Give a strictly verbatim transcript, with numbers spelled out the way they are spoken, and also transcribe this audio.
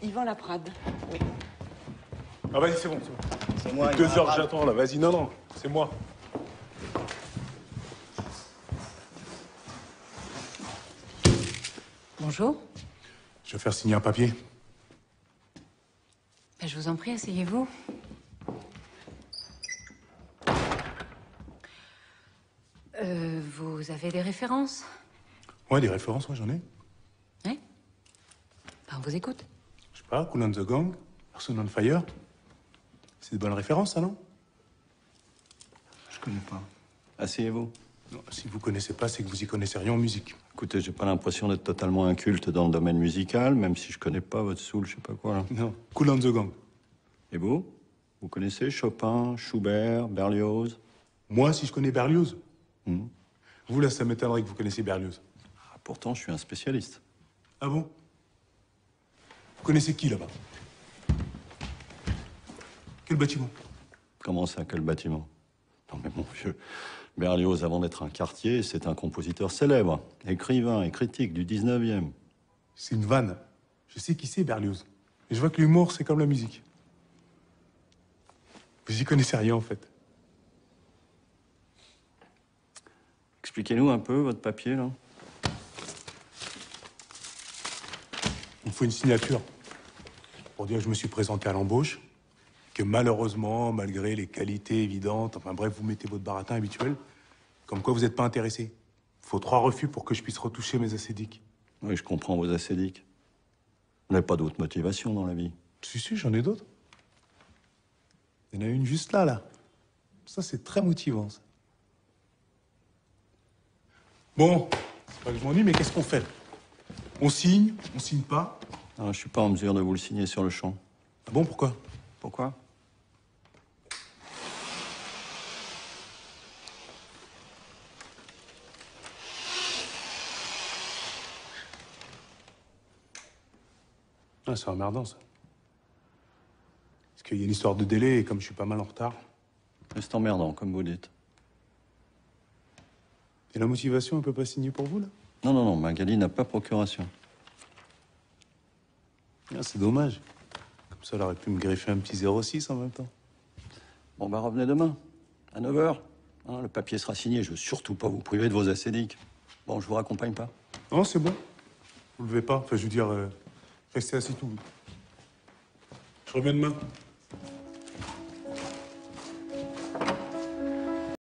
Yvan Laprade. Oui. Ah, vas-y, c'est bon, c'est bon. C'est moi, Deux Yvan heures que Laprade. j'attends, là. Vas-y, non, non, c'est moi. Bonjour. Je vais faire signer un papier. Ben, je vous en prie, asseyez-vous. Euh, vous avez des références? Ouais, des références, ouais, j'en ai. Oui. Ben, on vous écoute. Je sais pas, Cool and the Gang, Person on Fire. C'est de bonnes références, ça, non? Je connais pas. Asseyez-vous. Non, si vous connaissez pas, c'est que vous y connaissez rien en musique. Écoutez, j'ai pas l'impression d'être totalement inculte dans le domaine musical, même si je connais pas votre soul, je sais pas quoi, là. Non. Cool and the Gang. Et vous? Vous connaissez Chopin, Schubert, Berlioz? Moi, si je connais Berlioz. Hmm. Vous, là, ça m'étonnerait que vous connaissiez Berlioz. Ah, pourtant, je suis un spécialiste. Ah bon? Vous connaissez qui, là-bas? Quel bâtiment? Comment ça, quel bâtiment? Non mais mon vieux, Berlioz, avant d'être un quartier, c'est un compositeur célèbre, écrivain et critique du dix-neuvième. C'est une vanne. Je sais qui c'est, Berlioz. Et je vois que l'humour, c'est comme la musique. Vous y connaissez rien, en fait. Expliquez-nous un peu votre papier, là. Il me faut une signature pour dire que je me suis présenté à l'embauche, que malheureusement, malgré les qualités évidentes, enfin bref, vous mettez votre baratin habituel, comme quoi vous n'êtes pas intéressé. Il faut trois refus pour que je puisse retoucher mes acédiques. Oui, je comprends vos acédiques. Vous n'avez pas d'autre motivation dans la vie. Si, si, j'en ai d'autres. Il y en a une juste là, là. Ça, c'est très motivant, ça. Bon, c'est pas que je m'ennuie, mais qu'est-ce qu'on fait, là? On signe, on signe pas. Non, je suis pas en mesure de vous le signer sur le champ. Ah bon, pourquoi? Pourquoi? Ah, c'est emmerdant, ça. Parce qu'il y a une histoire de délai, et comme je suis pas mal en retard... Mais c'est emmerdant, comme vous dites. Et la motivation, elle peut pas signer pour vous, là? Non, non, non, Magali n'a pas procuration. Ah, c'est dommage. Comme ça, elle aurait pu me greffer un petit zéro six en même temps. Bon, bah revenez demain, à neuf heures. Hein, le papier sera signé, je veux surtout pas vous priver de vos acédiques. Bon, je vous raccompagne pas. Non, c'est bon. Vous levez pas. Enfin, je veux dire, euh, restez assis tout. Je reviens demain.